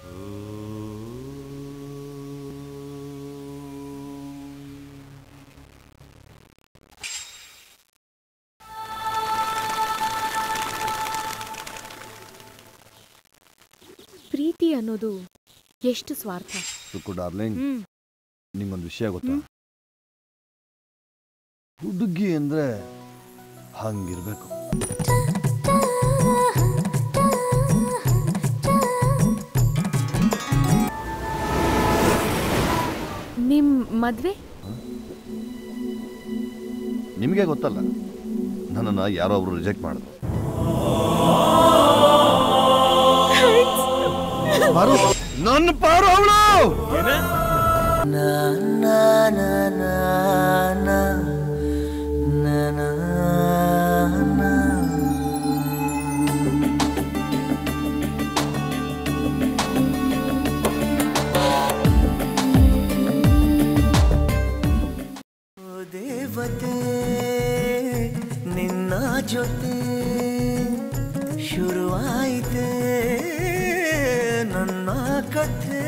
ಪ್ರೀತಿ ಅನ್ನೋದು ಎಷ್ಟು ಸ್ವಾರ್ಥ. ಸುಕ್ಕು ಡಾರ್ಲಿಂಗ್, ನಿಂಗೊಂದು ವಿಷಯ ಗೊತ್ತಾ? ಹುಡುಗಿ ಅಂದ್ರೆ ಹಂಗಿರ್ಬೇಕು. ನಿಮ್ ಮದ್ವೆ ನಿಮಗೆ ಗೊತ್ತಲ್ಲ, ನನ್ನನ್ನು ಯಾರೋ ಒಬ್ರು ರಿಜೆಕ್ಟ್ ಮಾಡಿದ್ರು. ನನ್ನ ಪಾರು ಅವಳು ದೇವತೆ ನಿನ್ನ ಜೊತೆ ಶುರುವಾಯಿತೆ ನನ್ನ ಕಥೆ.